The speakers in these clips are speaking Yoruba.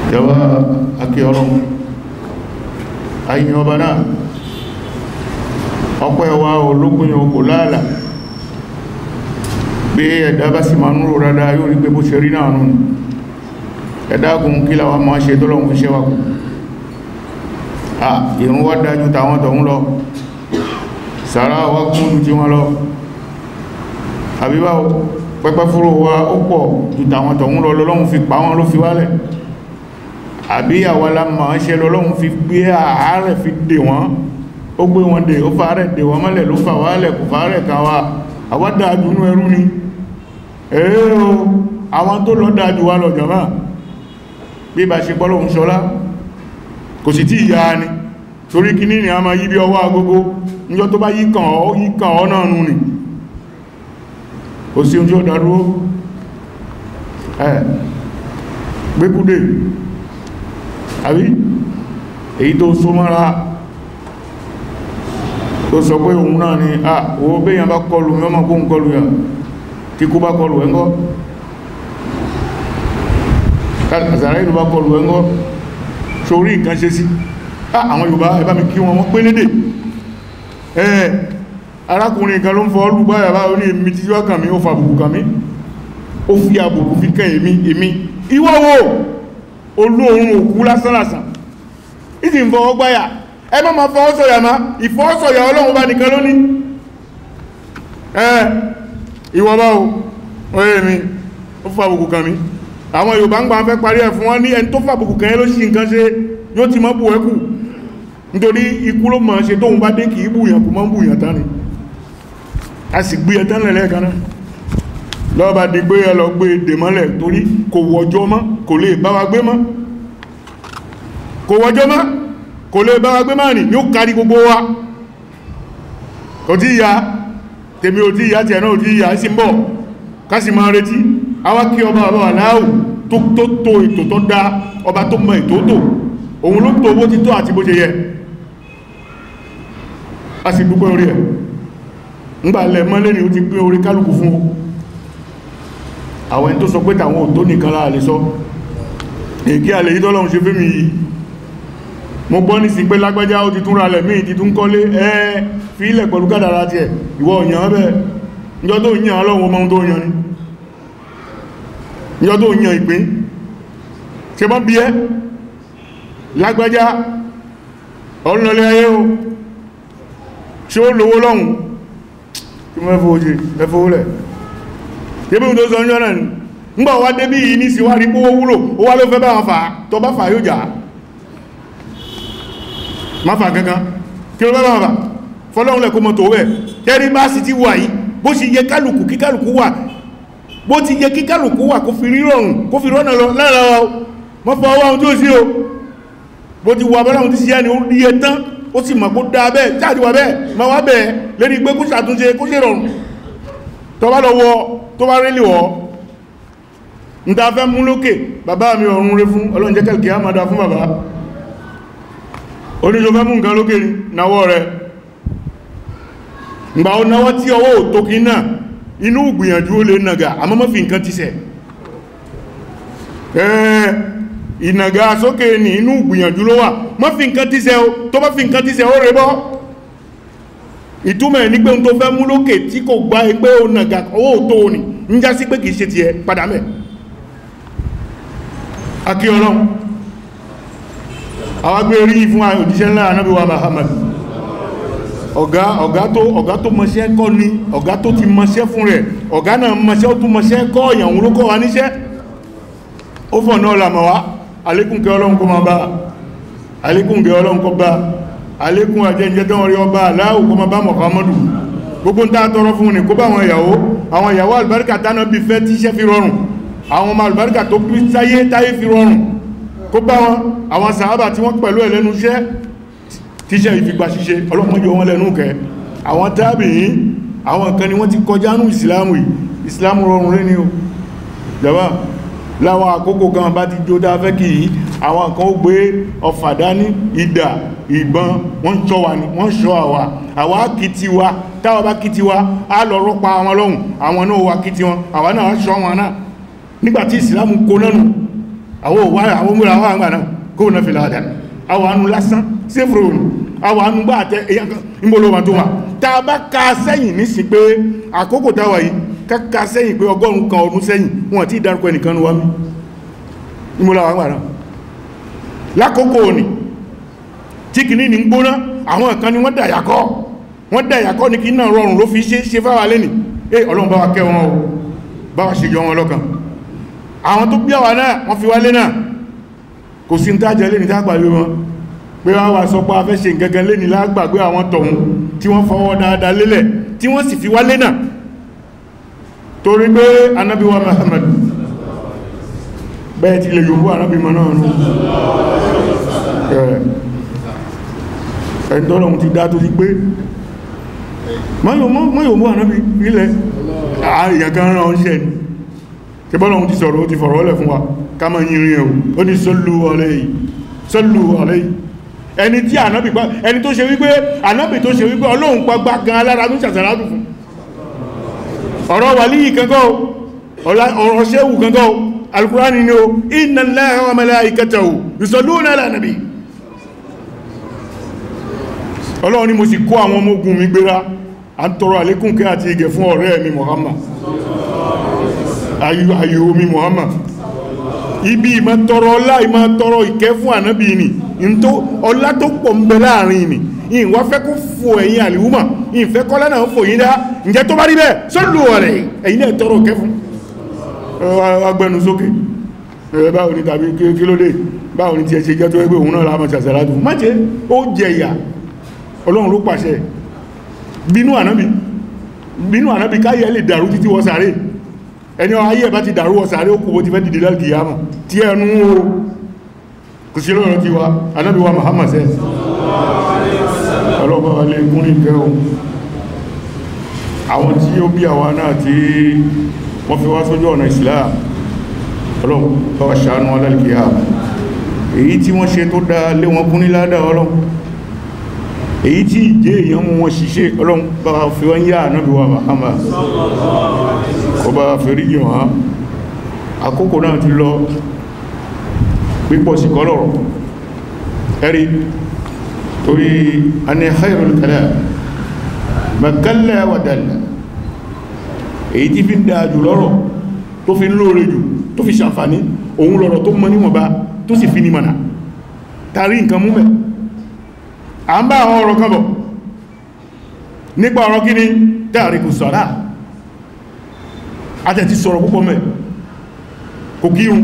jọba akí ọlọ́run ayin ọba náà ọpẹ́ wa ológun kò láàlà bí ẹ̀dá bá sì máa ń rò rádá yóò rí pé bó ṣe rí náà nù ẹ̀dágun kí láwá máa ṣe tọ́lọ́run fi ṣe wà kù ìrun wá dájú tàwọn tọ̀hún lọ sàrá wá kún tí wọ́n lọ àbíbá pẹ́pẹ́ fúró wa ó pọ̀ jù tàwọn tọ̀hún lọ lọ́lọ́run fi pa wọ́n ló fi wálẹ̀ àbí àwọlá máa ṣe lọ́lọ́run fi gbé àárẹ̀ fi dè wọ́n ó gbé wọn dè ó fàárẹ̀ dè wọ́n mọ́lẹ̀ ló fà wálẹ̀ kò fàárẹ̀ ká wa àwa dájú nú ẹrú ni èèyàn àwọn tó lọ dájú wa lọ jàmá bí bá ṣe pọ́lọ́hun ṣọlá kò sì tí ìyá ni torí kí ní a máa yí bí ọwọ́ agogo níjọ́ tó bá yí kàn ọ́ náà nù ni kò sí oúnjẹ ọ̀dàrú gbékúdé àbí èyí tó so mọ́ra tó sọ pé òun náà ni owó béèyàn bá kọlù mí ọmọ kóhun kọlù yà tí kú bá kọlù ẹ̀ngọ́ àzàrà ìlú bá kọlù ẹ̀ngọ́ sórí nǹkan ṣe sí àwọn Yorùbá ẹ̀bá mi kí wọn pé lédè arákùnrin kan ló ń fọ́ olùgbà yàbá orí èmi tí wọ́n kàn mí ó fa àbùkù kàn mí ó fi àbùkù fi kàn èmi ìwọ́wọ́ olóòrùn òkú lásánlásán ìsì ń fọwọ́ gbáyà ẹ má ma fọwọ́ sọ̀yà má ìfọwọ́sọ̀yà Ọlọ́run bá nìkan lóní ìwọ̀n bá o èmi ó fa àbùkù kàn mí àwọn Yorùbá ń gbà fẹ́ parí ẹ̀ fún wọn ní ẹni tó fa àbùkù kàn yẹn ló ṣì nǹkan ṣe yóò ti mọ́ bù ẹkù nítorí ikú ló mọ̀ ṣe tóun bá dé kìí bùyàn kò mọ́ bùyàn tán ni a sì gbé ẹ̀tán lẹ̀lẹ́ kan náà lọ́ọ̀bá di gbé ẹ lọ gbé dè mọ́lẹ̀ torí kò wọjọ́ mọ́ kò lè bá wa gbé mọ́ kò wọjọ́ mọ́ kò lè bá wa gbé mọ́ ní yóò kárí gbogbo wa kò tí ìyá tèmi ò tí ìyá tí ẹ̀ náà ò tí ìyá sí ń bọ̀ kásì máa retí àwa kí ọba àbá wà láàrù tó tó ètò tó dá ọba tó mọ ètò tó òun ló tó owó títọ́ àti bó ṣe yẹ a sì dúpẹ́ orí ẹ̀ ńgbàlẹ̀ mọ́lẹ́ ni ó ti gbé orí kálùkù fún àwọn ẹni tó sọ pé tàwọn òtó nìkan láà lè sọ èkí àlè yí tọ́lọ́run ṣe fẹ́ mi yìí mo gbọ́ ní sí pé lágbájá ó ti tún ra lẹ̀ míì ti tún kọ́lé fi ilẹ̀ pẹ̀lú kádàrá tiẹ̀ ìwọ òyàn bẹ́ẹ̀ níjọ́ tó yàn Ọlọ́run ọmọ tó yàn ni níjọ́ tó yàn ìpín ṣe mọ́ bí ẹ́ lágbájá ọlọ́lẹ́ ayé o ṣe ó lówó lọ́hun kí mọ́ ẹfọ́ rẹ̀ yẹ́bí tó sọ ọjọ́ náà ni ńgbà wá débí yìí ní sí wá rí pówó wúlò ó wá ló fẹ́ bá wọn fà tó bá fà yóò jà má fà kankan kí ló bá wọn fà fọ́lọ́hun lẹ́kọ́ mọ́ tó wẹ̀ kẹ́rí bá sì ti wà yìí bó sì yẹ kálùkù kí kálùkù wà bó ti yẹ kí kálùkù wà kó fi rírọ̀rùn kó fi rọ́nà lọ lára mọ́ fọ́ ọwọ́ ohun tó sí o bó ti wà bọ́láhun ti sí ẹni ó rí ẹ tán ó sì mọ̀ kó dáa bẹ́ẹ̀ jáde wà bẹ́ẹ̀ ma wá bẹ́ẹ̀ lérí pé kó ṣàtúnṣe kó ṣe rọrùn tó bá lọ wọ tó bá rí lè wọ́ ń ta fẹ́ mú lókè bàbá mi ọ̀run rẹ fún Ọlọ́run jẹ́ kẹ́lì kí á máa dá fún bàbá oníṣò fẹ́ mú nǹkan lókè ní náwọ́ rẹ̀ ìgbà ó náwọ́ tí ọwọ́ ò tó kí náà inú ìgbìyànjú ó lè nàgà àmọ́ mọ́ fi nǹkan ti sẹ̀ ìnàgà sókè ní inú ìgbìyànjú ló wà mọ́ fi nǹkan ti sẹ̀ tó bá fi nǹkan ti sẹ̀ ó rẹ̀ bọ́ ìtumẹ̀ ní pé ohun tó fẹ́ mú lókè tí kò gbá ẹgbẹ́ ó nàgà ọwọ́ tó ní ń já sí pé kìí ṣe ti ẹ padà mẹ́ akí Ọlọ́run àwọn gbé rí fún òjíṣẹ́ ńlá Ànábì wa Muhammad ọ̀gá tó mọṣẹ́ kọ́ ní ọ̀gá tó ti mọṣẹ́ fún rẹ̀ ọ̀gá náà mọṣẹ́ ó tún mọṣẹ́ kọ́ ìyàwó ló kọ́ wa níṣẹ́ ó fọ̀ náà làmọ̀ wá alékúnkẹ́ Ọlọ́run kó máa bá alékúnkẹ́ Ọlọ́run kó bá alékún àjẹ́jẹ́ tán rí ọba aláwò kó máa bá Muhammadu gbogbo ń tá tọrọ fún ní kó bá àwọn ìyàwó albarka tánà bí fẹ́ tíṣẹ́ fi rọrùn àwọn ọmọ albarka tó bí táyé fi rọrùn kó bá wọn àwọn sàhábà tí wọ́n pẹ̀lú ẹ̀lẹ́nu iṣẹ́ tíṣẹ́ ìfigbà ṣíṣe ọlọ́mọdé wọn lẹ́nu kẹ àwọn tábìyìn àwọn nǹkan ni wọ́n ti kọjá ní ìsìlámù rọrùn rí ni o jàbá láwọn àkókò kan bá ti jó dá fẹ́ kì í àwọn nǹkan ó gbé ọfà dání ìdà ìbọn wọ́n ṣọ́ wa ni wọ́n ṣọ́ àwa kìtì wa táwa bá kìtì wa á lọ rọ́pa àwọn lọ́hùn àwọn náà wà kìtì wọn àwa náà ṣọ́ wọn náà nígbàtí ìsìlámù kó lẹ́nu àwọn múra àwọn àgbà náà kó náà fi láàdá àwọn anú lásán séfòrò àwọn anú bá àtẹ èyàn kan ìmọ̀lọ́wà tó wà tá a bá ká sẹ́yìn nísìn pé àkókò táwà yìí ká sẹ́yìn pé 100 kan ọdún sẹ́yìn wọn tí ìdárúkọ ẹnìkan ní wá mí ìmọ̀lọ́wà àgbà náà lákòókò òní tí kìíní ní gbóná àwọn kan ni wọ́n dàyàkọ́ ní kí náà rọrùn ló fi ṣe fáwà lẹ́nì Ọlọ́run bá wa kẹ́ wọn o bá wa ṣe jọ wọn lọ́kàn àwọn tó bí àwà náà wọ́n fi wálé náà kò sí ń tájẹ lé ní tágbàgbé wọn pé wọ́n wà sọ pé a fẹ́ ṣe gẹ́gẹ́ lé ní lágbàgbé àwọn tọ̀hún tí wọ́n fọwọ́ dáadáa lélẹ̀ tí wọ́n sì fi wálé náà torí pé Ànábì wa Muhammad bẹ́ẹ̀ ti lè yòówó Ànábì mọ́ náà nù ẹ̀ntọ́lọ́hun ti dá tó ti pé mọ́ yòówó Ànábì ilẹ̀ àyàkan rán ọ́nṣẹ́ ni tí bọ́lọ̀hun ti sọ̀rọ̀ ó ti fọ̀rọ̀ ọlẹ̀ fún wa ká mọ́ yìnrin ẹ̀ ó ní sallu alayhi ẹni tí Ànábì pa ẹni tó ṣe wípé Ànábì tó ṣe wípé Ọlọ́hun pàgbà gan alára ní ṣàṣàrádù fún ọ̀rọ̀ wàlíyì kankan ọ̀rọ̀ ṣéwù kankan Al-Qur'ani ni ó inna Allaha wa malaikatahu yusalluna ala nabi Ọlọ́run ni mo sì kó àwọn ọmọ ogun mi gbéra a ń tọrọ àlékún kẹ́ àti ìgẹ̀ fún ọ̀rẹ́ mi Muhammad ayò mi Muhammad ibi ìmọ̀ tọrọ ọlá ìmọ̀ tọrọ ìkẹ́ fún ànábì ni ọlá tó pọ̀ ń bẹ láàrin ni ìwọ́n fẹ́ kó fò ẹ̀yìn àlìwúmọ̀ ìfẹ́ kọ́lá náà fò yí dá ǹjẹ́ tó bá rí bẹ́ẹ̀ sọ́lù ọ̀rẹ́ ẹ̀yìn náà tọrọ ìkẹ́ fún agbẹnu sókè báwo ni tàbí kí ló dé báwo ni tí ẹ ṣe jẹ́ tó ẹgbẹ́ òun náà láàmà ṣàṣàrádù má jẹ́ ó jẹ ìyà Ọlọ́run ló pàṣẹ bínú ànábì káyẹ̀ lè dàrú títí wọ sàárè ẹni ayé ẹ̀bá ti dàrú wọ sàárè ó kú bó ti fẹ́ dìde lálkìyàmà tí ẹnu o kò sí lọ́rọ̀ tí wa ànábì wa Muhammad sẹ́ ọlọ́pàá wà lè kún ní ìkẹ́ ohun àwọn tí ó bí àwa náà tí wọ́n fi wá sójú ọ̀nà Islam Ọlọ́run bá wa ṣàánú lálkìyàmà èyí tí wọ́n ṣe tó dá lé wọn kún ní ládá Ọlọ́run èyí tí ìjẹ́ èèyàn mú wọn ṣiṣẹ́ Ọlọ́run bá fi wọ́n yá ànábì wa Muhammad kó bá fẹ́rí yìí wọ́n àkókò náà ti lọ pípọ̀ sí kọlọ̀rọ̀ ẹ̀rí torí a ní khairul kalam ma qalla wa dalla èyí tí fi ń dáa jù lọ́rọ̀ tó fi ń lóore jù tó fi ṣàǹfàní òun lọ́rọ̀ tó mọ́ níwọ̀nba tó sì fi ní mọ̀nà tàrí nǹkan mú mẹ́ a ń bá àwọn ọ̀rọ̀ kan bọ̀ nípa ọ̀rọ̀ kí ní tàríkù sọ̀rá àtẹ̀tí sọ̀rọ̀ púpọ̀ mẹ́ kò kírun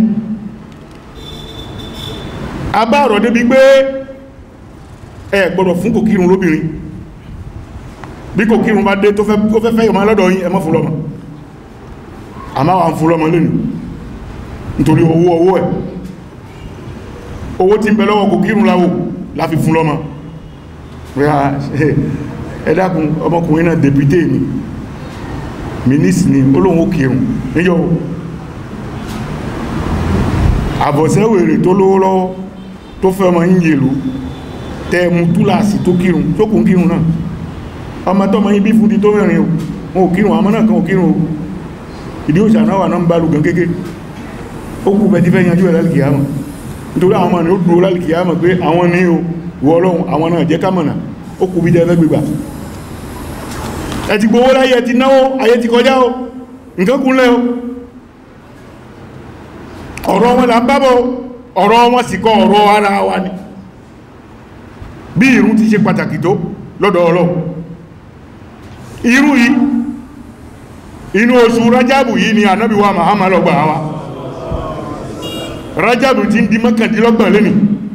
a bá ọ̀rọ̀ débi pé ẹ gbọ́dọ̀ fún kò kírun lóbìnrin bí kò kírun bá dé tó fẹ́ fẹ́ yọmọ lọ́dọ̀ yín ẹ má fún lọ́mọ a máa wà ń fún lọ́mọ lónìí nítorí owó ẹ̀ owó tí ń bẹ lọ́wọ́ kò kírun láwò láfi fún lọ́mọ ẹ dákun ọmọkùnrin náà dépúté mi mínísì ni olóhun ó kírun níjọ́ àbọ̀sẹ́wèrè tó lówó lọ́wọ́ tó fẹ́ ọmọ yín yèlú tẹ́ẹ̀mù túláàsì tó kírun tó kún kírun náà ọmọ tọ́mọ yín bí fún ti tó mẹ́rin wọn ò kírun àmọ́ náà kan ò kírun ìdí òṣà náà wà náà ń bá lùgán kéèké ó kú bẹ̀ tí fẹ́ yanjú ẹ̀ lálìkìyàmọ̀ nítorí àwọn ọmọ ni ó dúró lálìkìyàmọ̀ pé àwọn ní o wọ Ọlọ́run àwọn náà jẹ́ kámọ̀nà ó kù bí jẹ́ fẹ́ gbígbà ẹ ti gbówó láyé ẹ ti náwó ayé ti kọjá o nǹkan kúnlẹ̀ o ọ̀rọ̀ wọn là ń bábọ̀ ọ̀rọ̀ wọn sì kọ ọ̀rọ̀ ara wa ni bí ìrun ti ṣe pàtàkì tó lọ́dọ̀ Ọlọ́run irú yìí inú oṣù Rájàbù yìí ni ànábì wa Muhammad lọ gbà wá Rájàbù ti ń di mọ́kàndínlọ́gbọ̀n lẹ́ni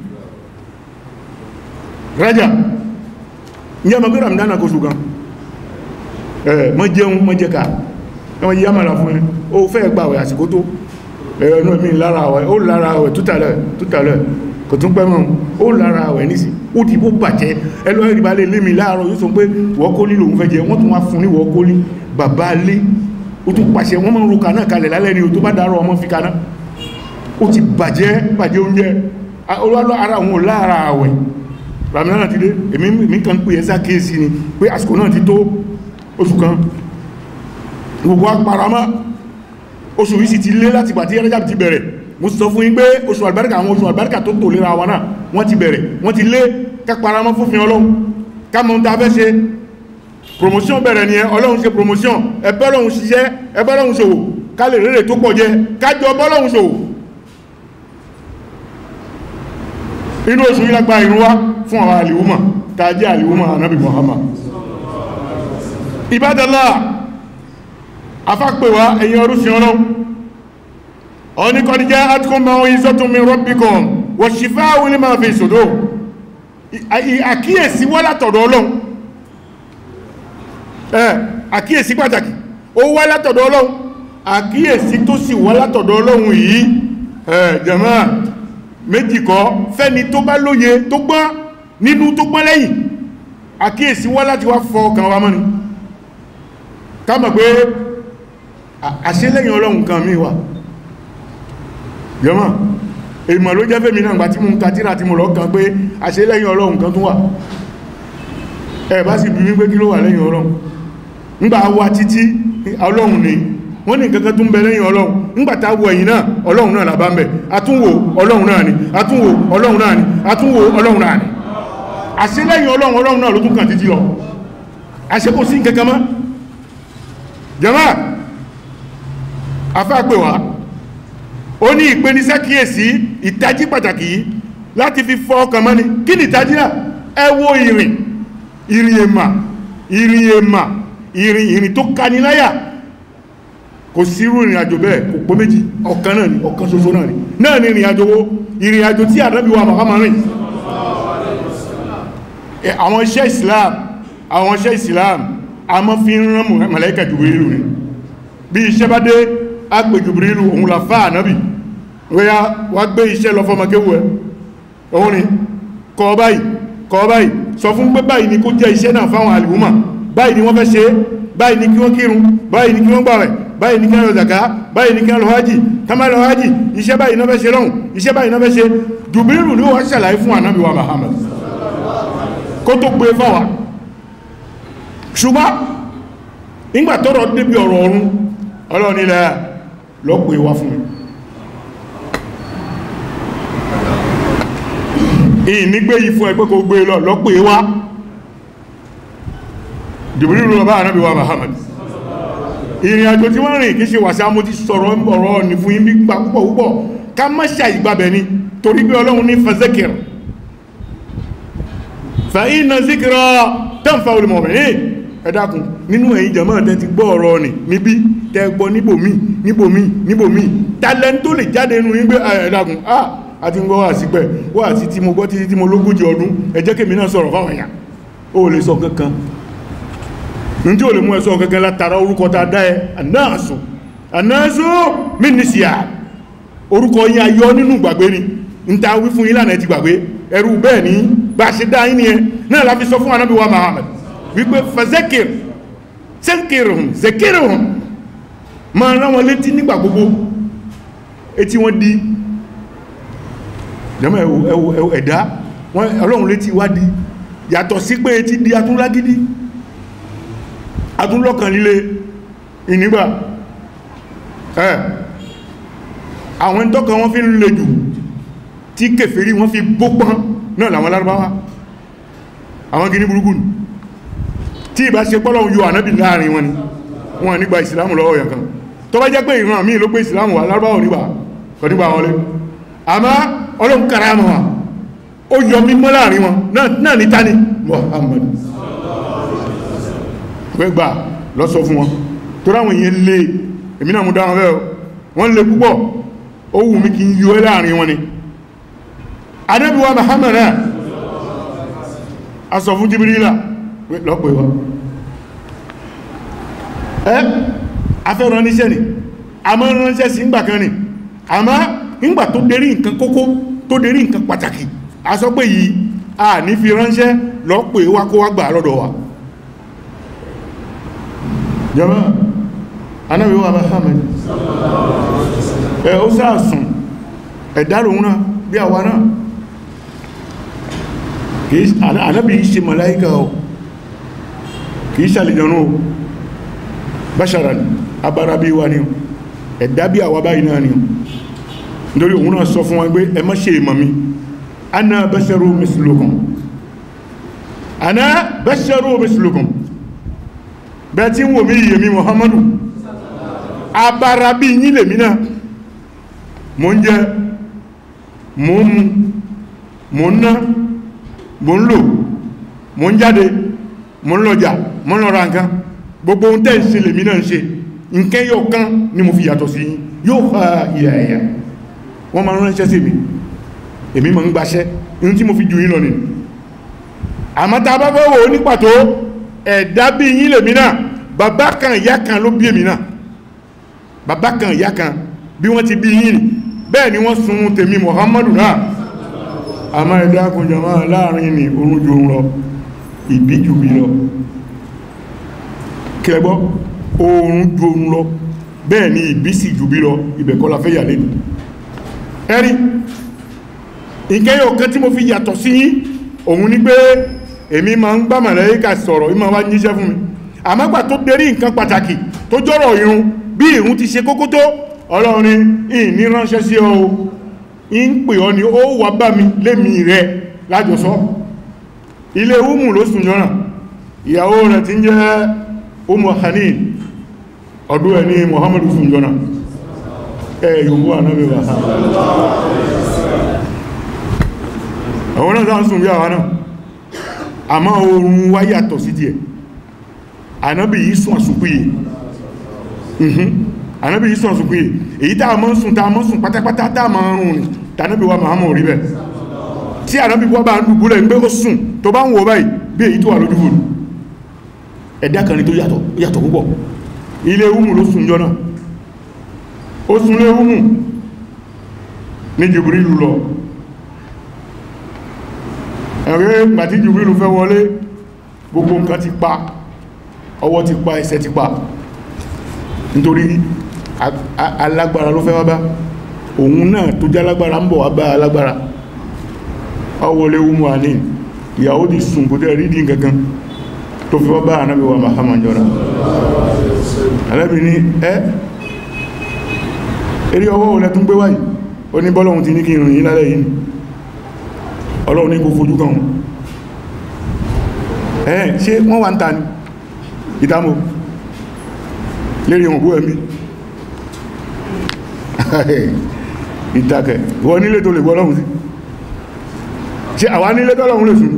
Rájàbù ní ẹmọ gbẹ́rẹ̀ àmìdánà kó ṣùgbọ́n mọ́ jẹun mọ́ jẹka ẹmọ yí àmàrà fún ẹ ó fẹ́ gbàwẹ̀ àsìkò tó ẹ̀rọ mi lára àwẹ̀ ó lára àwẹ̀ tútàlẹ̀ kò tún pẹ́ mọ́ ó lára àwẹ̀ nísì ó ti bó bàjẹ́ ẹlọ́ ìrìbálẹ̀ lé mi láàárọ̀ yóò sọ pé wọ́kólí lòun fẹ́ jẹ wọ́n tún wá fún ní wọ́kólí bàbá lé ó tún pàṣẹ wọ́n mọ́ rúkà náà kalẹ̀ lálẹ́ ni ó tó bá dárọ̀ ọmọ fi kaná ó ti bàjẹ́ oúnjẹ ara wọn lára àwẹ̀ Ramadan ti dé èmi kan pè ẹ́sà kéèsì ni pé àsìkò náà ti tó oṣù kan gbogbo aparamá oṣù yìí sì ti lé láti gbà tí Rajab ti bẹ̀rẹ̀ mo sọ fún yín pé oṣù àlùbáríkà àwọn oṣù àlùbáríkà tó tò lera wa náà wọ́n ti bẹ̀rẹ̀ wọ́n ti lé káparamọ́ fún fi Ọlọ́run kámọ́ ń ta fẹ́ ṣe promotion bẹ̀rẹ̀ ni Ọlọ́run ṣe promotion ẹbẹ́ Ọlọ́run ṣiṣẹ́ ẹbẹ́ Ọlọ́run ṣòwò ká lè rèrè tó pọ̀ jẹ kájọ bọ́lọ́run ṣòwò inú oṣù yìí lágbà ìrún wá fún àwọn àlìwúmọ̀ tàjí àlìwúmọ̀ ànábì Muhammad Ibadallah afápẹ̀wá ẹ̀yin ọrúsìn Ọlọ́run oníkọ̀díjá àtúkọ̀mọ̀ ìzọ́tún min rabbikum wa shifa'u lima fi sudur àkíyèsí wá látọ̀dọ̀ Ọlọ́run àkíyèsí pàtàkì ó wá látọ̀dọ̀ Ọlọ́run àkíyèsí tó sì wá látọ̀dọ̀ Ọlọ́run yìí jàmáà méjì kọ́ fẹ́ni tó bá lóye tó gbọ́n nínú tó gbọ́n lẹ́yìn àkíyèsí wá láti wá fọ ọkàn wa mọ́ni ká mọ̀ pé àṣẹ́lẹ́yìn Ọlọ́run kan mi wà jàmáà èmọ̀ ló jẹ́ fẹ́mi náà gbà tí mo ń ka tírà tí mo lọ kàn pé àṣẹ́lẹ́yìn Ọlọ́run kan tún wà ẹ bá sì bí wípé kí ló wà lẹ́yìn Ọlọ́run ńgbà wá títí Ọlọ́run ni wọ́n ní nǹkan kan tún bẹ lẹ́yìn Ọlọ́run ńgbàtà wo ẹ̀yìn náà Ọlọ́run náà làbá ń bẹ àtúnwò Ọlọ́run náà ni àtúnwò Ọlọ́run náà ni àtúnwò Ọlọ́run náà ni àṣẹ lẹ́yìn Ọlọ́run náà ló tún kàn títí lọ àṣẹ kò sí nǹkan kan mọ́ jàmáà afá pè wá ó ní ìpénisẹ́ kíyèsí ìtají pàtàkì yìí láti fi fọ ọkàn mọ́ni kí ni ìtají náà ẹ wo ìrìn tó kaniláyà kò sírú ìrìn àjò bẹ́ẹ̀ kò pọ̀ méjì ọ̀kan náà ni ọ̀kan ṣoṣo náà ni ìrìn àjò tí Ànábì wa Muhammad rìn àwọn iṣẹ́ Islam a mọ́ fi ń rán màláíkà Jibrilu ni bí iṣẹ́ bá dé a pè Jibrilu òun la fà Ànábì wá gbé iṣẹ́ lọ fọ́mọkéwù ẹ̀ òun ni kọ báyìí sọ fún pé báyìí ni kó jẹ́ iṣẹ́ náà fáwọn àlùmọ̀ báyìí ni wọ́n fẹ́ ṣe báyìí ni kí wọ́n kírun báyìí ni kí wọ́n gbààwẹ̀ báyìí ni kí wọ́n lọ zàká báyìí ni kí wọ́n lọ hájì kama lọ hájì iṣẹ́ báyìí náà fẹ́ ṣe lọ́hùn iṣẹ́ báyìí náà fẹ́ ṣe Jibrilu ni wọ́n ṣàlàyé fún Ànábì wa Muhammad kó tó gbé fáwa ṣùgbọ́n nígbà tọ́rọ̀ débi ọ̀rọ̀ ọ̀run Ọlọ́run ilẹ̀ lọ́pẹ̀ wá fún mi ìnígbé yìí fún ẹgbẹ́ kó gbé lọ́pẹ̀ wá Jibrilu lọ bá Ànábì wa Muhammad ìrìn àjò tí wọ́n rìn kìí ṣe wàṣá mo ti sọ̀rọ̀ ọ̀rọ̀ ní fún yín bí gbà púpọ̀ ká má ṣàìgbàbẹ̀ ni torí pé Ọlọ́run ní fazakir fa inna zikra tanfa'ul mu'minin ẹ dákun nínú ẹ̀yin jàmáà tẹ́ ti gbọ́ ọ̀rọ̀ ni níbi tẹ́ gbọ́ níbòmí talent tó lè jáde nínú yín pé ẹ dákun àti ń gbọ́ wà sí pẹ̀ wà sí tí mo gbọ́ títí tí mo lógójì ọdún ẹ jẹ́ kémi náà sọ̀rọ̀ fáwọn èèyàn ó lè sọ kankan ní tí ó lè mú ẹ sọ kankan látara orúkọ ta dá ẹ anáàsù mínísíà orúkọ yín ayọ́ nínú gbàgbé ni ń ta wí fún yín lánàá ti gbàgbé ẹrù bẹ́ẹ̀ ní bá ṣe dá yín nìyẹn náà la fi sọ fún Ànábì wa Muhammad wípé fazakir zakirhum ma rán wọn létí nígbà gbogbo etí wọn di jẹ́mọ́ ẹwọ ẹ̀dá Ọlọ́run létí wá di yàtọ̀ sí pé etí di atúnlágídí atúnlọ́kàn líle ìnígbà àwọn ìtọ́kàn wọn fi ń lè jù tí kèfèrí wọn fi bópán náà làwọn Lárúbáwá àwọn gini burúkú tí ìbá ṣe pọ́lọ̀ yóò Ànábì láàrin wọn ni wọn nígbà ìsìlámù lọ́wọ́ yàn kan tó bá jẹ́ pé ìran míì ló gbé ìsìlámù wà Lárúbáwá nígbà wọn lé àmá Ọlọ́run karama wọn ó yọ mímọ́ láàrin wọn náà ní tání Muhammad gbẹ́gbà lọ́sọ fún wọn tó ráwọn èèyàn lè èmi náà mú dáwọn bẹ́ẹ̀ wọ́n lè púpọ̀ ó wù mí kí n yọ láàrin wọn ni Ànábì wa Muhammad náà a sọ fún Jibrila lọ́pẹ̀ wa afẹ́ràn níṣẹ́ ni a mọ́ ránṣẹ́ sí ìgbà kan ni àmá ìgbà tó dérí nǹkan kókó tó dérí nǹkan pàtàkì a sọ pé yìí a ní fi ránṣẹ́ lọ́pẹ̀ wa kó wá gbà lọ́dọ̀ wa jàmá Ànábì wa Muhammad ó sáàsùn ẹ̀dáròun náà bí àwa náà Ànábì yìí ṣe màláíkà o kìí ṣàlìjànú o báṣàrà ní abára bí wa ní o ẹ̀dá bí àwa báyìí náà ní o nítorí òun náà sọ fún wọn pé ẹ má ṣe ìmọ̀ mi ana basharu mislukum ana basharu mislukum bẹ́ẹ̀ tí wò mí yèmí Muhammadu abara bí yín lèmi náà mo ń jẹ mo ń mu mo ń ná mo ń lò mo ń jáde mo ń lọjà mo ń lọ ra nǹkan gbogbo ohun tẹ́ ń ṣe lèmi náà ń ṣe nǹkan yóò kán ni mo fi yàtọ̀ sí yín yóò fa ìyà ẹ̀yà wọ́n máa ránṣẹ́ sí mi èmi máa ń gbaṣẹ́ ní tí mo fi jù yín lọ nìí àmọ́ tá a bá fẹ́ wò ó ní pàtó ẹ̀dá bí yín lèmi náà bàbá kan ìyá kan ló bí èmi náà bàbá kan ìyá kan bí wọ́n ti bí yín bẹ́ẹ̀ ni wọ́n sun tèmi Muhammadu náà àmọ́ ẹ̀dá kùnjọ máa láàrin ní orun jù ń lọ ìbí jù bí lọ kẹgbọ́ orun jù ń lọ bẹ́ẹ̀ ni ìbí sì jù bí lọ ìbẹ̀kọ́lá fẹ́ yà lẹ́nu ẹ̀rí ìkẹyọ̀ kan tí mo fi yàtọ̀ sí yín òun ní pé èmi máa ń bá màláíkà sọ̀rọ̀ ìmọ̀ wá níṣẹ́ fún mi àmọ́gbà tó dérí nǹkan pàtàkì tó jọ́rọ̀ ìrun bí ìrun ti ṣe kókó tó Ọlọ́run ní ìní ránṣẹ́ sí ọ ń pè ọ ni ó wà bá mi lémi rẹ lájọsọ ilé umu ló sùn jọ́nà ìyàwó rẹ̀ ti ń jẹ́ Umu Hanin ọdún ẹ̀ ní Muhammadu sùn jọ́nà yòówó ànábì wà àwọn náà sáà ń sùn bí àwọn náà àmọ́ oorun wá yàtọ̀ sí díẹ̀ ànábì yìí sùn àsùnkúyè ànábì yìí sùn àsùnkúyè èyí tá a mọ́ sùn pátápátá tá a mọ́ rùn ní tànábì wa Muhammad rí bẹ̀ tí ànábì wọ́n bá ń dùbúlẹ̀ ń gbé ó sùn tó bá ń wò báyìí bí èyí tó wà lójú fòrò ẹ̀dá kan ní tó yàtọ̀ púpọ̀ ilé umu ló sùn jọ náà ó sùn lé umu ní Jibrilu lọ ẹ̀rẹ́ gbàtí Jibrilu fẹ́ wọlé gbogbo nǹkan ti pa ọwọ́ ti pa ẹsẹ̀ ti pa nítorí alágbára ló fẹ́ wá bá òun náà tó jẹ́ alágbára ń bọ̀ wá bá alágbára ọwọ́lé umu anin ìyàwó di sùn kò tẹ́ rí dín kankan tó fi wá bá Ànábì wa Muhammad jọra Ànábì ní eré ọwọ́ olẹ́ tún gbé wáyìí ó ní bọ́lọ́hun ti ní kí ìrìn lálẹ́ yìí Ọlọ́run ní kò fojú kan ṣe wọ́n wà ń ta ní ìdámò lérí ọmọ bó ẹ̀mí ìtàkẹ̀ wọ́n nílé tó lè gbọ́ Ọlọ́run sí ṣe àwa nílé tó Ọlọ́run lè sùn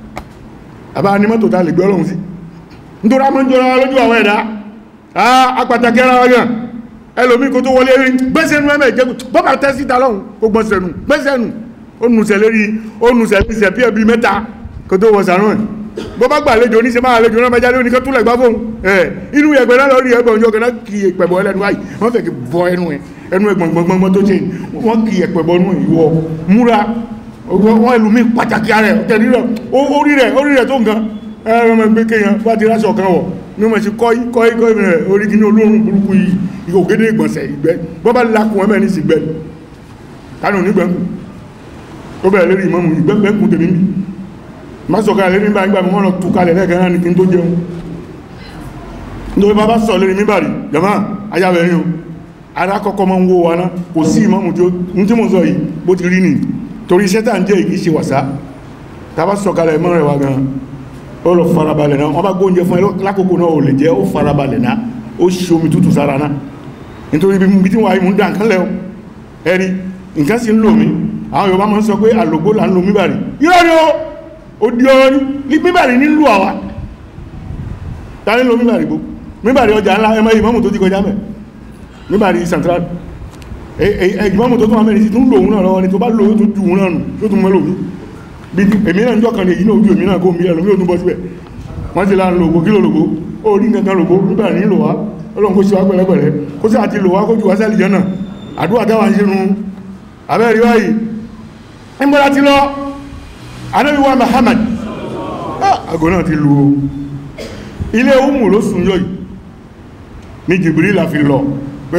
àbá ní mọ́tò tá lè gbọ́ Ọlọ́run sí nítorí àmọ́ jọra lójú àwọn ẹ̀dá apàtàkì ara ọyàn ẹlòmí kò tó wọlé rí gbẹ́sẹ̀nù ẹ̀mẹ́ ìjẹ́kù bọ́bà tẹ́síta lọ́hun kò gbọ́sẹ̀nù gbẹ́sẹ̀nù ó nùsẹ̀ lérí ìsẹ̀pí ẹbí mẹ́ta kò tó wọ sàrún ẹ̀ bọ́bá gbà lẹ́jọ́ oníṣẹ́ máa lẹ́jọ́ náà mẹ́jáde oníkẹ́ túnlẹ̀ gbá fóun inú ẹgbẹ̀ náà lórí ẹgbẹ̀ òjò kẹ́ná kí ẹ̀pẹ̀bọ̀ ẹlẹ́nu wáyìí wọ́n fẹ́ kí bọ ẹnu ẹgbọ̀ngbọ̀ngbọ̀n tó ṣe wọ́n kí ẹ̀pẹ̀bọ̀ nù ìwọ múra wọ́n ẹlùmí pàtàkì rẹ̀ tẹ̀lé orí rẹ̀ tó nǹkan ẹ̀rọ ẹgbẹ́ kéèyàn bá ti ráṣọ kan wọ̀ ní ọmọ sí kọ́ rẹ̀ orí kí ní olóòrùn burúkú yìí ògédé ìgbọ̀nsẹ̀ ìgbẹ́ bọ́bá lákùn ẹmẹ́ ní sí gbẹ́ kánù nígbẹ̀kù tó bẹ̀rẹ̀ lérí ìmọ̀mù ìgbẹ́kùn tèmi bí má sọ̀kà lérí mímbà nígbà mọ́ lọ túkalẹ̀ lẹ́ẹ̀kan ní kí n tó jẹun nítorí bá bá sọ lérí mímbà rí jàmá ayáwẹ̀rin o ara kọ́kọ́ mọ́ ń wó wa ná kò sí ìmọ̀mù tí mo sọ yìí bó ti rí nì torí iṣẹ́ tà ń jẹ́ ìkí ṣe wàsá tá bá sọ̀kalẹ̀ mọ́ rẹ̀ wa gan ó lọ farabalẹ̀ náà wọ́n bá gbóúnjẹ fún ẹ lákòókò náà ò lè jẹ́ ó farabalẹ̀ náà ó ṣe omi tútù sára náà nítorí bí tí wọ́n mú dá nǹkan lẹ́ọ ẹ̀rí nǹkan sí ń lò mí àwọn Yorùbá máa ń sọ pé àlògbó là ń lo míbàrí yóò ní ó di ọrí ní míbàrí nílùú àwa ta ní lo míbàrí bó míbàrí ọjà ńlá ẹmọ ìmọ̀mù tó ti kọjá mẹ́ míbàrí central ìmọ̀mù tó tún wà mẹ́rin sí tún lò òun náà lọ́wọ́ ni tó bá lò ó tó ju òun náà nù tó tún mẹ́lò mí bí èmi náà ń jọ́kan lè yí náà ojú èmi náà kó mi ẹlòmí ò tún bọ́ síbẹ̀ wọ́n ti láàrín lògbó kí ló lògbó ó rí nǹkan lògbó míbàrí nílò wá Ọlọ́run kó sí wá pẹ̀lẹ́pẹ̀lẹ́ kó sí àti lò wá kó jù wá sẹ́lì jẹ́nà àdúwà tẹ́wà ń ṣerun abẹ́rí wáyìí nígbọ́lá ti lọ Ànábì wa Muhammad àgọ́ náà ti lù ilé umu ló sùn yọ yìí ní Jibril la fi lọ pé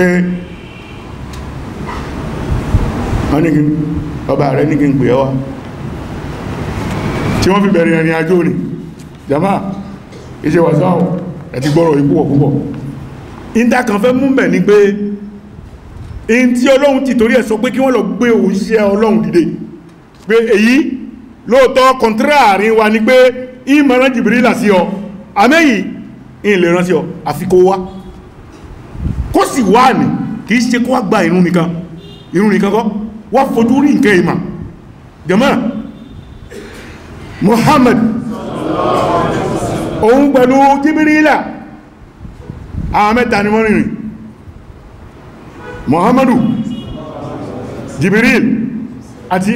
ọba rẹ̀ ní kí n pè ẹ́ wá tí wọ́n fi bẹ̀rẹ̀ ìrìn àjò ní jama iṣẹ́ wàsáwọ̀ ẹ̀ ti gbọ́rọ̀ ikú púpọ̀ ìta kan fẹ́ mú bẹ̀ ní pé in tí Ọlọ́run ti torí ẹ̀ sọ pé kí wọ́n lọ gbé òṣìṣẹ́ Ọlọ́run dìde pé èyí lóòótọ́ kọ̀ntráàrí wa ni pé ìmọ̀ràn Jibrila sí ọ àmẹ́yìí in lè rán sí ọ àfi kó wá kó sì wá ní kìí ṣe kó wá gba ìrun nìkan kọ́ wá fojú rí nǹkan ìmọ̀ jàmáà Muhammad òun pẹ̀lú Jibrila àwọn mẹ́ta ni wọ́n rìnrìn Muhammadu Jibril àti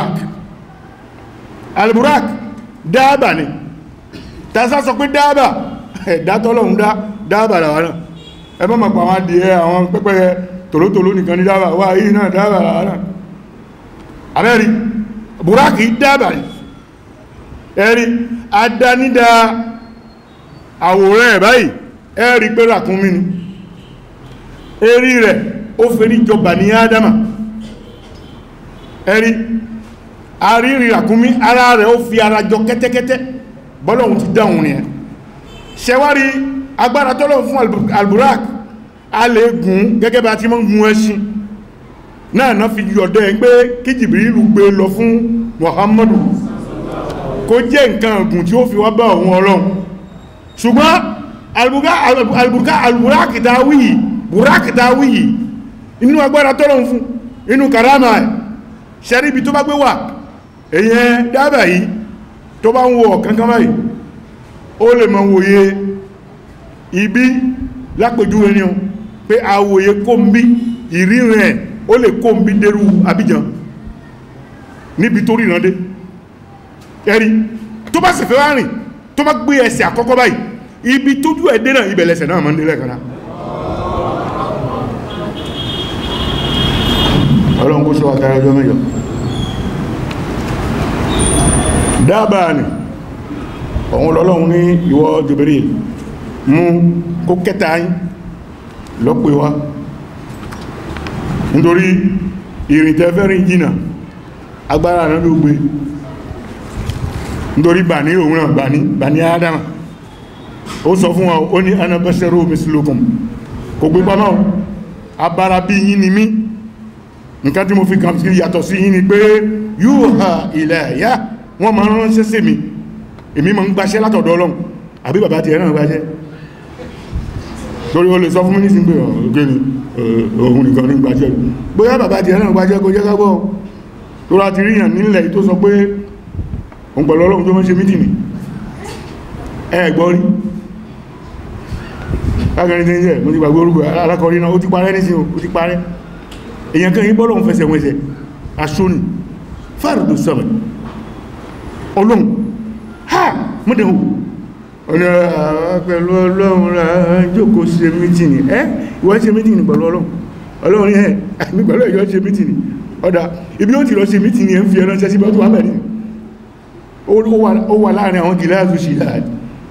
Al-Burak dáàbà ni tàṣà sọ pé dáàbà ẹ̀dátọ́lọ́hun dáàbà làwọn náà ẹbọ́ ma pa àwọn adìẹ àwọn pẹ́pẹ́ tòlótòló nìkan ní dáàbà wà yìí náà dáàbà làwọn náà abẹ́rí Buraki dáàbà ni ẹ̀rí adánídá àwòrán ẹ̀ báyìí ẹ̀rí pé ràkúnmí ni ẹ̀rí rẹ̀ ó fẹ́rí jọba ní Ádámà ẹ̀rí àrírí ràkúnmí ara rẹ̀ ó fi ara jọ kẹ́tẹ́kẹ́tẹ́ bọ́lọ̀hun ti dáhùn ni ẹ̀ ṣẹwárí agbára tọ́lọ̀ fún Al-Burak a lè gùn gẹ́gẹ́ bá ti mọ́ gùn ẹṣin náà fi yọ̀dọ̀ ẹ̀ pé kí Jibrilu gbé lọ fún Muhammadu kó jẹ́ nǹkan ọ̀gùn tí ó fi wá bá òun Ọlọ́run ṣùgbọ́n Al-Burak dáwí yìí inú agbára tọ́lọ̀ fún inú karama ẹ̀ ṣẹ́ríbi tó bá gbé wà èyàn dábà yìí tó bá ń wo ọ̀kankan báyìí ó lè mọ̀ wòye ibi lápẹjú ẹni pé àwòye kó ń bí ìrírin ẹ̀ ó lè kó ń bí dérú Abidjan níbi tó ríran dé ẹ̀rí tó bá sì fẹ́ wá rìn tó bá gbé ẹsẹ̀ àkọ́kọ́ báyìí ibi tójú ẹ̀ dé náà ibẹ̀lẹ̀sẹ̀ náà máa ń délẹ̀ kanáà Ọlọ́run kó ṣe wà tààrà ọjọ́ mẹ́jọ dábàá ni òun lọ́lọ́run ní ìwọ Jibril mú kó kẹta yín lọ́pẹ́ wá nítorí ìrìntẹ́fẹ́rin jìnà agbára náà ló gbé nítorí bà ní òun náà bà ní Ádámà ó sọ fún wa ó ní ana basharu mislukum kò gbé pamọ́ abára bí yín ni mí nǹkan tí mo fi kàn sí yàtọ̀ sí yín ni pé yuha ilayya wọ́n ma ránṣẹ́ sí mi èmi ma ń gbáṣẹ́ látọ̀dọ̀ Ọlọ́run àbí bàbá ti ẹ̀ràn gbáṣẹ́ lórí o lè sọ fún mínísì pé ọ̀gẹ́ ni ohun nìkan ní gbáṣẹ́ bóyá bàbá ti ẹ̀ràn gbáṣẹ́ kò jẹ́ kágbọ́ tó rá ti ríyàn nílẹ̀ tó sọ pé òun pẹ̀lú Ọlọ́run tó mọ́ ṣe mítìnì ẹgbọ́ rí lágbẹ̀rin tí ń jẹ́ mo ti gbàgbé orúkọ alákọ̀ọ́rí náà ó ti parẹ́ nísìn ó ti parẹ́ èyàn kan yí bọ́lọ̀ fẹsẹ̀ wẹ́sẹ̀ aṣóní fàrùdù sọ́mọ̀ Ọlọ́run ha mọ́dẹ̀wò ọ̀nà pẹ̀lú Ọlọ́run rà jókòó ṣe mítìnì ìwọ́n ṣe mítìnì pẹ̀lú Ọlọ́run ní àmì pẹ̀lú ẹ̀yọ́ ṣe mítìnì ọ̀dá ibi ó ti lọ ṣe mítìnì ẹ̀ ń fi ẹ̀ránṣẹ́ sí bọ́tù wábẹ̀rí ó wà láàrin àwọn gìláàzù ṣìláàdì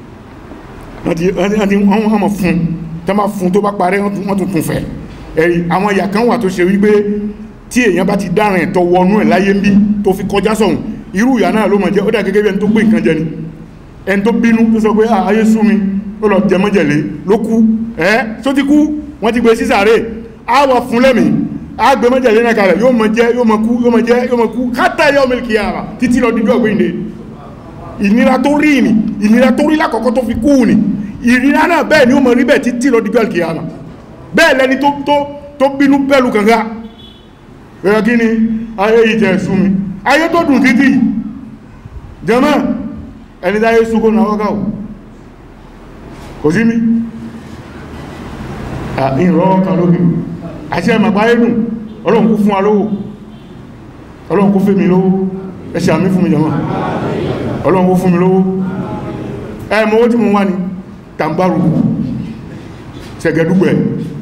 wọ́n mọ̀ fún tó bá fún tó bá parẹ́ wọ́n tún tún fẹ́ ẹ̀rí àwọn ìyà kan wà tó ṣe wípé tí èèyàn bá ti dáràn ẹ̀tọ́ wọnú ẹ̀ láyé ń bí tó fi kọjá sọ̀hún irú ìyà náà ló mọ̀ jẹ́ ó dà gẹ́gẹ́ bí ẹni tó gbé nǹkan jẹ ni ẹni tó bínú tó sọ pé ayé sú mi ó lọ jẹ mọ́jẹ̀lé ló kú tó ti kú wọ́n ti gbé sí sàárè á wà fún lẹ́mìí á gbé mọ́jẹ̀lé náà kalẹ̀ yóò mọ̀ jẹ́ yóò mọ̀ kú yóò mọ̀ jẹ́ yóò mọ̀ kú kátà yóò mílíkì yàrá títí lọ dídú ọ̀gbìnde ìnira tó rí ni ìnira tó rí lákọ̀ọ́kọ́ tó fi kú ni ìnira náà bẹ́ẹ̀ ni ó mọ̀ rí bẹ́ẹ̀ títí lọ dídú ọ̀gbìnde bẹ́ẹ̀ lẹni tó bínú pẹ̀lú kànga ẹ̀rọ kí ni ayé ìjẹ́ ẹ̀sùn mi ayé tó dùn títí jẹ́mọ́ ẹni dáyé súnkó náà wọ́gáwò kò sí mi ìrọ̀ kan lóbi àti ẹmàgbáyé dùn Ọlọ́run kó fún wa lówó Ọlọ́run kó fẹ́ mi lówó ẹ̀ṣẹ̀ àmì fún mi jẹ́mọ́ Ọlọ́run kó fún mi lówó ẹmọ owó tí mo wá ní tàǹbàrù ṣẹ̀gẹ̀dúgbẹ̀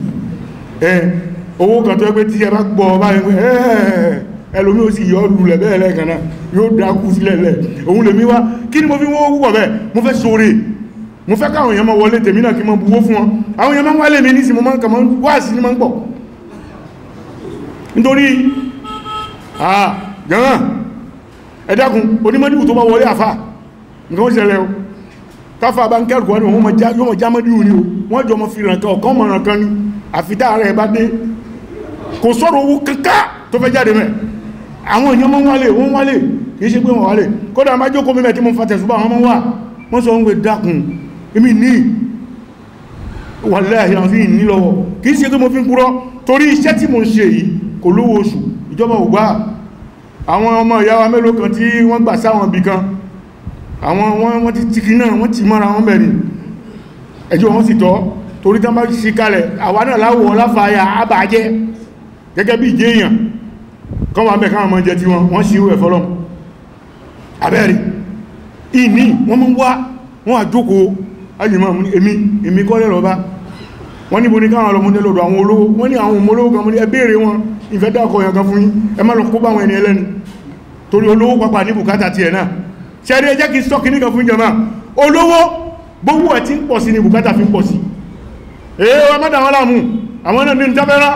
owó kan tó ẹgbẹ́ tí ẹ bá gbọ́ báyìí ẹlòmí ó sì yọ lulẹ̀ bẹ́ẹ̀ lẹ́ẹ̀kaná yóò dákú sílẹ̀lẹ̀ òun lè mí wá kí ni mo fi wọ́n wúwọ̀ bẹ́ẹ̀ mo fẹ́ sóre mo fẹ́ káwọn èèyàn máa wọlé tèmi náà kí mọ́ buwó fún wọn àwọn èèyàn máa ń wálé mi ní sí mo máa ń kà máa wá sí ní máa ń pọ̀ nítorí gẹ̀rán ẹ̀dàkùn onímọ̀díwù tó bá wọlé àfà nǹkan ó ṣẹlẹ̀ o káfà bá ń kẹ́rùkọ́ ní wọ́n mọ̀ já mọ́díwù ní o wọ́n jọ mọ́ fi ràn kan ọ̀kan mọ̀ràn kan ní àfitá rẹ̀ bá dé kò sọ̀rọ̀ owó kankan tó fẹ́ jáde mẹ́ àwọn èèyàn mọ́ wọ́n wálé kìí ṣe pé wọ́n wálé kódà má jókòó mímẹ̀ tí mo fa tẹ̀sùbá àwọn mọ́ wà wọ́n sọ wọ́n gbé dákun èmi ní wàláhì àwọn fi ní lọ́wọ́ kìí ṣe pé mo fi ń purọ́ torí iṣẹ́ tí mo ń ṣe yìí kò lówó oṣù ìjọba ò gbà àwọn ọmọ ìyá wa mélòó kan tí wọ́n gbà sáwọn ibì kan àwọn wọ́n ti tìkì náà wọ́n ti mọ́ra wọn bẹ̀rẹ̀ ẹjọ́ wọn sì tọ́ torí tán bá ṣe kalẹ̀ àwa náà láwọ̀ láfàáyà àbàjẹ́ gẹ́gẹ́ bí ìjẹ́ èèyàn kan wà mẹ́kan àmọ́ jẹ tí wọ́n ṣe ìwẹ̀ fọ́lọ́m abẹ́rẹ̀ ìní wọ́n mọ́ wá wọ́n àjókòó ayìmọ̀ èmi kọ́lẹ̀ lọ́bá wọ́n níbo ní káwọn ọlọ́mọdé lọ́dọ̀ àwọn olówó wọ́n ní àwọn olówó kan mọ́ ní ẹbẹ́rẹ̀ wọn ìfẹ́dá ọkọ̀ yàn kan fún yín ẹ má lọ kó bá wọn ẹni ẹlẹ́ni torí olówó pápá ní bùkátà ti ẹ̀ náà ṣẹ́rí ẹjẹ́ kí sọ́kì níkan fún ìjọba olówó gbówó ẹ̀ tí ń pọ̀ sí ní bùkátà fi ń pọ̀ sí wọ́n mọ́dà wọn láàmú àwọn náà ní ń jábẹ́rá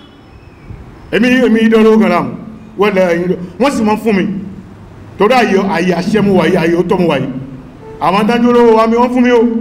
èmi ìdọ́rọ̀ ogun láàmú wọ́n sì mọ́ fún mi torí àyè àṣẹ́mú wáyé àyè ó tọ́mú wáyé àwọn dájú olówó wa mi wọ́n fún mi ó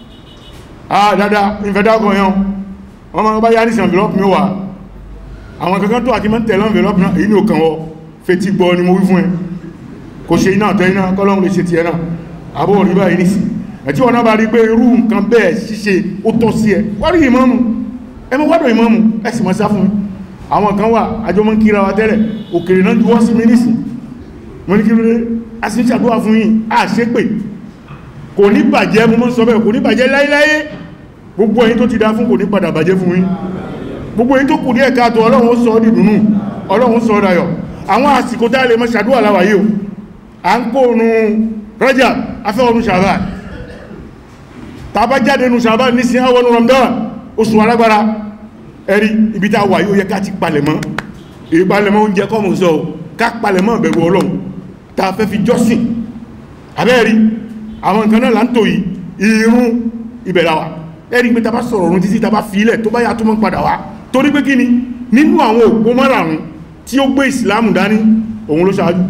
dáadáa ìfẹ́dákọ̀ yẹn wọ́n máa bá yá ní envelope mi wà àwọn kankan tó àti mẹ́tẹ̀lẹ́ envelope náà èyí ní òkàn wọ fetí gbọ́ ni mo wí fún ẹ kò ṣe iná àtẹ́ iná kọ́lọ́run lè ṣe ti ẹ náà àbọ̀ rí báyìí nìsí ẹ̀tí wọ́n náà bá rí pé irú nǹkan bẹ́ẹ̀ ṣíṣe ó tọ́ sí ẹ wárí ìmámù ẹ mọ́ wádọ̀ ìmámù ẹ sì mọ́ sá fún mi àwọn kan wà àjọ mọ́ kíra wa tẹ́lẹ̀ òkèrè náà juwọ́ sí mi nìsí mo ní kí ló dé a sì ń ṣàdúrà fún yín a ṣe pé kò ní bàjẹ́ mo mọ́ sọ bẹ́ẹ̀ kò ní bàjẹ́ láíláí gbogbo ẹ̀yin tó ti dá fún kò ní padà bàjẹ́ fún yín gbogbo ẹ̀yin tó kù díẹ̀ káàtó ọlọ́run ó sọ ọ́ dìdùnú ọlọ́run sọ ọ́ dayọ̀ àwọn àsìkò tá a lè mọ́ ṣàdúrà láwàyé o à ń kó oorun Rajab afẹ́ ọdún Ṣàbáàn tàbá jáde nù Ṣàbáàn ní sí àwọn Ramadan oṣù alágbára ẹ̀rí ibi tá a wà yóò yẹ ká ti palẹ̀mọ́ ìpalẹ̀mọ́ oúnjẹ kọ́mù sọ ká palẹ̀mọ́ bẹ̀rù ọlọ́run tá a fẹ́ fi jọ́sìn abẹ́ẹ̀rí àwọn nǹkan náà là ń tò yìí irun ìbẹ̀rẹ̀ wa ẹ̀rí pé tàbá sọ̀rọ̀ ọ̀run títí tàbá fílẹ̀ tó bá yà tó mọ́ padà wá torí pé kí ni nínú àwọn òpó márààrún tí ó gbé ìsìlámù dání òun ló ṣáájú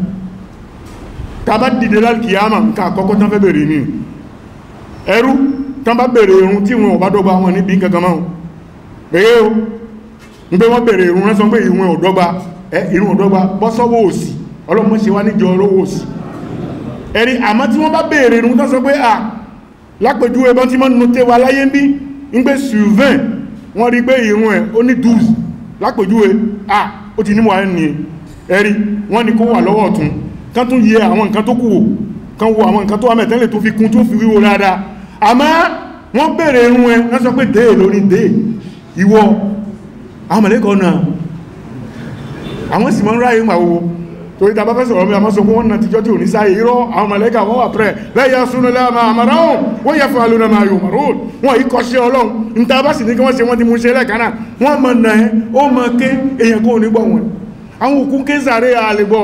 tàbá dìde lálkìyàmà nǹkan àkọ́kọ́ tán fẹ́ bèèrè ní ẹrú tán bá bèèrè irun tí wọn ò bá dọ́gba wọn níbi kankan máa bèèrè o ń pé wọ́n bèèrè irun rẹ́sán pé ìwọ̀n ọ̀dọ́gba irun ọ̀dọ́gba bọ́sọ́wọ́ òsì ọlọ́mọ ṣe wá níjọ olówó òsì ẹ̀rí àmọ́ tí wọ́n bá bèèrè irun tán sọ pé lápẹjú ẹbọn tí wọ́n nù tẹ́ wa láyé ń bí ń pé sylvain wọ́n rí pé irun ẹ̀ ó ní 12 lápẹjú ó ti nímọ̀ ẹni ẹ̀rí wọ́n ní kó wà lọ́wọ́ ọ̀tún kan tún yẹ àwọn nǹkan tó kù kan wo àwọn nǹkan tó wà mẹ́tẹ́lẹ̀ tó fi kún tó fi wíwo dáadáa àmọ́ wọ́n bèèrè irun ẹ wọ́n sọ pé dé lórí dé ìwọ àwọn mẹ́lẹ́kọ̀ọ́ náà àwọn sì mọ́ ń ráyé ìwàwó torí tàbá fẹ́ sọ̀rọ̀ mi àmọ́ sọ pé wọ́n náà tíjọ́ tí ò ní sáyé irọ́ àwọn mẹ́lẹ́kà wọ́n wà pẹ́ lẹ́yà súnú lẹ́àmà àmàráhùn wọ́n yẹ fún alónà máa yóò mọ̀rún wọ́n yí kọ́ ṣe ọlọ́run ní tàbá sì ní kí wọ́n ṣe wọ́n ti mú ṣe lẹ́ẹ̀kaná wọ́n mọ̀ náà ó mọ̀ ké èèyàn kó ní gbọ́ wọn àwọn òkú ké sàárè àlèbọ̀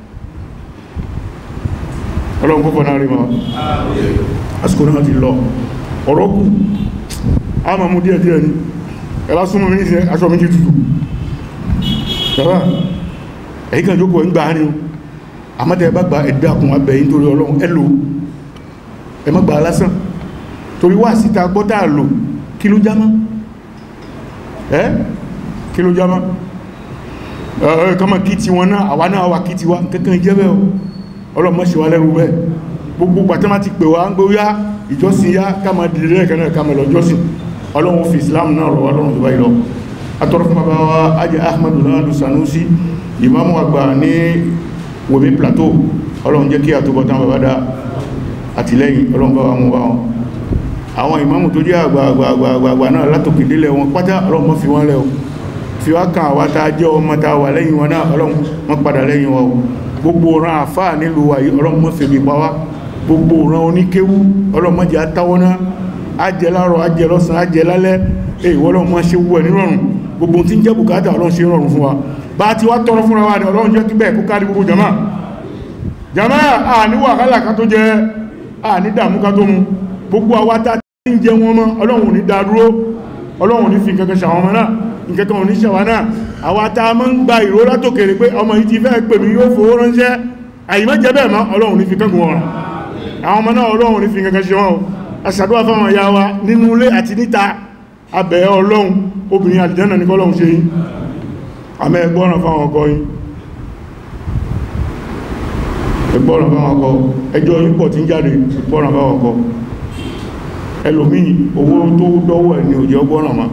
ọlọ́run kó fọ́nà rí ma àsìkò náà ti lọ ọ̀rọ̀ kù a ma mú díẹ̀ díẹ̀ ní ẹlá súnmọ́ mi ní ṣe aṣọ mi ti tutù ṣàbá èyí kan jókòó ń gbà ní àmọ́tẹ́ bá gba ẹ̀dàkùn abẹ̀yìn torí ọlọ́run ẹlò ẹ má gbà lásán torí wà síta gbọ́tà lò kí ló jámá kí ló jámá kọmọ kí ti wọn náà àwa náà wà kí ti wá kankan jẹ́ bẹ́ẹ̀ ọlọ́mọ ṣe wá lẹ́rù bẹ́ẹ̀ gbogbo pàtàmà ti pè wá ń gbé yá ìjọsìn yá káàmà dìde lẹ́ẹ̀kanáà káàmà lọ jọ́sìn ọlọ́run fi Islam náà rọ̀ ọlọ́run tó báyìí lọ atọ́rọ fún bàbá wa ajé Ahmadu Ladu Sanusi ìmáàmù àgbà ní Wòmí Plateau ọlọ́run jẹ́ kí àtúbọ̀tán bàbá dá àtìlẹ́yìn ọlọ́run bá wọn wá wọn àwọn ìmáàmù tó jẹ́ àgbààgbà náà látòkè délẹ̀ wọn pátá ọlọ́run mọ́ fi wọ́n lẹ́ fi wá kan àwa tá jẹ́ ọmọ tá wà lẹ́yìn wọn náà ọlọ́run mọ́ padà lẹ́yìn wọn gbogbo ran àfáà nílùú wa yìí ọlọ́run mọ́ fèmí pa wá gbogbo ran oníkéwú ọlọ́run mọ́ jẹ́ àtàwọ́ná ajẹ́ láàárọ̀ ajẹ́ lọ́sàn ajẹ́ lálẹ́ ọlọ́run mọ́ ṣe wú ẹ̀ nírọ̀rùn gbogbo tí ń jẹ́ bùkátà ọlọ́run ṣe rọrùn fún wa bá ti wá tọrọ fúnra wa ní ọlọ́run jẹ́ kí bẹ́ẹ̀ kó kárí gbogbo jama ní wàhálà ká tó jẹ ní dàmú ká tó mú gbogbo àwátá tí ń jẹ wọn mọ́ ọlọ́run ní dádúró ọlọ́run ní fi kankan ṣàwọn ọmọ náà nǹkankan ò ní ṣàwà náà àwátá mọ́ ń gba ìró látòkèrè pé ọmọ yìí ti fẹ́ pè mí yóò fowó ránṣẹ́ àyímọ́jẹ́ bẹ́ẹ̀ mọ́ ọlọ́run ní fi kankan wọn àwọn ọmọ náà ọlọ́run ní fi kankan ṣe wọn aṣàdúrà fáwọn ìyá wa nínú ilé àti níta abẹ́ ọlọ́run obìnrin àlìjánà ní kọ́lọ́run ṣe yìí àmẹ́ ẹgbọ́ràn fáwọn ọkọ yín, ẹgbọ́ràn fáwọn ọkọ, ẹjọ́ yín pọ̀ tí ń jáde, ẹgbọ́ràn fáwọn ọkọ. Ẹlòmíì owó tó dọ́wọ́ ẹ̀ ní òjò ọgbọ́ràn ma.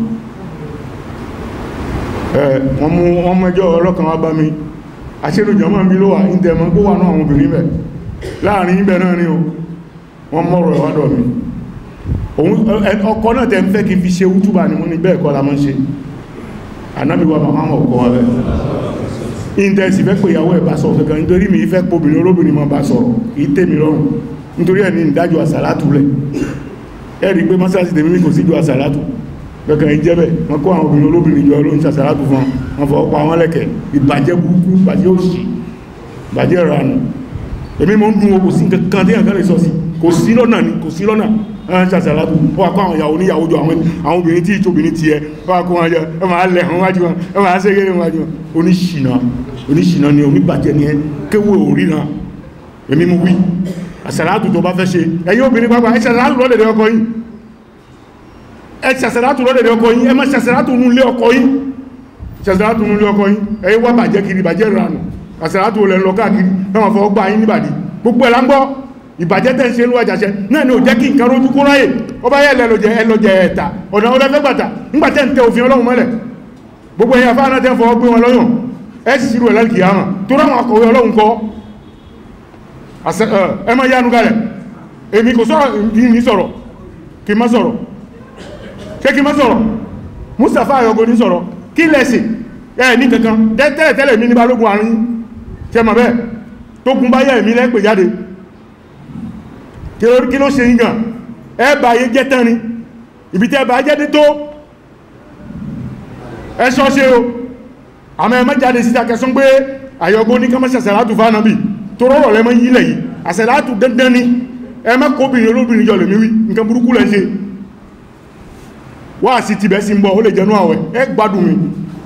Wọ́n mẹ́jọ́ ọlọ́kan wá bá mi, àṣírùjọ mọ́ bí ló wà ní tẹ́mọ́ kó wà náà àwọn obìnrin bẹ̀ láàrin ibẹ̀ náà ni o, wọ́n mọ́rọ̀ ìwádọ̀ mi. Ọkọ náà tẹ́ ń fẹ́ kí fi ṣe útúbà ni mo ní bẹ́ẹ̀ kọ́ la mọ́ ṣe. Ànábì wa màmá ọkọ wa bẹ̀. Ìntẹ́sì fẹ́ pé ìyàwó ẹ̀ bá sọ kankan nítorí mi fẹ́ pobìnrin olóbìnrin mọ́ bá sọ̀rọ̀, kìí tèmi lọ́rùn. Nítorí ẹ̀ ní ìdájọ́ àsàlátù lẹ̀. Ẹ̀rí pé mọ́sálásí tèmi kò síjọ́ àsàlátù. Kankan ìjẹ́bẹ̀, wọ́n kó àwọn obìnrin olóbìnrin jọ ló ń ṣàsàlátù fún wọn fọ́ pa wọn lẹ́kẹ̀ẹ́, ìbàjẹ́ burúkú, ìbàjẹ́ òṣì, ìbàjẹ́ ìranù. Èmi mọ́ ń dún o, kò sí kankan tí àkàlẹ̀ sọ sí, kò sí lọ́nà ni, kò sí lọ́nà. Wọ́n ṣàsàlátù, wọ́n kó àwọn ìyàwó níyàwó jọ àwọn obìnrin tí ìtòbìnrin ti ẹ, wọ́n kó wọn jọ, ẹ máa lẹ̀ wọn wájú wọn, ẹ máa ṣe gẹ́gẹ́ wájú wọn. Oníṣìnà ni oníbàjẹ́ ni ẹ, kéwò òríran. Èmi mú wí, àsàlátù tó bá fẹ́ ṣe, ẹ̀yin obìnrin pápá, ẹ ṣàsàlátù lọ́dẹ̀dẹ̀ ọkọ yín. Ẹ ṣàṣàrátù lọ́dẹ̀dẹ̀ ọkọ yín, ẹ má ṣàṣàrátù nílé ọkọ yín, ṣàṣàrátù nílé ọkọ yín, ẹ̀yin wá bàjẹ́ kiri, bàjẹ́ ìranù, ṣàṣàrátù olè lọ káàkiri, náà fọ́ gbá yín níbàdí, gbogbo ẹ̀ láńgbọ́, ìbàjẹ́ tẹ́ ń ṣe lówà jàṣẹ, náà ni ò jẹ́ kí nǹkan rójú kó ráyè, ó bá yẹ ẹlọ́jẹ ẹ̀ta, ọ̀nà ọlẹ́fẹ́ gbàtà, nígbàtẹ́ ń tẹ òfin Ọlọ́run mọ́lẹ̀, gbogbo ẹ̀yà fáà náà tẹ́ fọ́ gbé wọn lọ́yàn, ẹ sì ṣírò ẹ̀lẹ́kì àrùn, tó ráwọn akọ̀wé Ọlọ́run kọ́, ẹ má yánu kalẹ̀, èmi kò sọ̀rọ̀, kí má sọ̀rọ̀, ṣe kí má sọ̀rọ̀, Mustapha Ayogo ní sọ̀rọ̀, kí lẹ́sì ẹ̀ ní kankan tẹ́lẹ̀ mi ní balógun àárín ṣe mọ̀ bẹ́ẹ̀ tó gun bá yẹ́ ẹ̀mí lẹ́pẹ̀ jáde kí ló ṣe yígan ẹbà yé jẹ́ tán ni ibi tẹ́ bá jẹ́ dé tó ẹṣọ́ ṣe o àmọ́ ẹmọ́ jáde síta kẹsàn pé Ayogo ní kọmọ́ ṣàṣàlátù fánàbì tó rọrọ̀ lẹ́mọ́ yílẹ̀ yìí àṣàlátù dandan ni ẹmọ́ kóbìnrin olóbìnrin jọ lèmi wí nǹkan burúkú lẹ́ ṣe wá sí ti bẹ́ sí ń bọ́ ó lè jẹnú àwẹ̀ ẹ gbádùn mi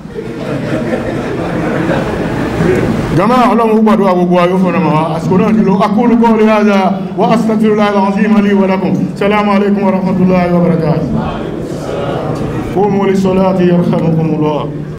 jama ọlọ́run gbádùn agbogbo ayó fún ọmọ àsìkò náà nílò aqulu qawli hadha wa astaghfirullaha al-azim li wa lakum salamu alaikum wa rahmatullahi wa barakatuh qumu lis-salati yarhamukumullah.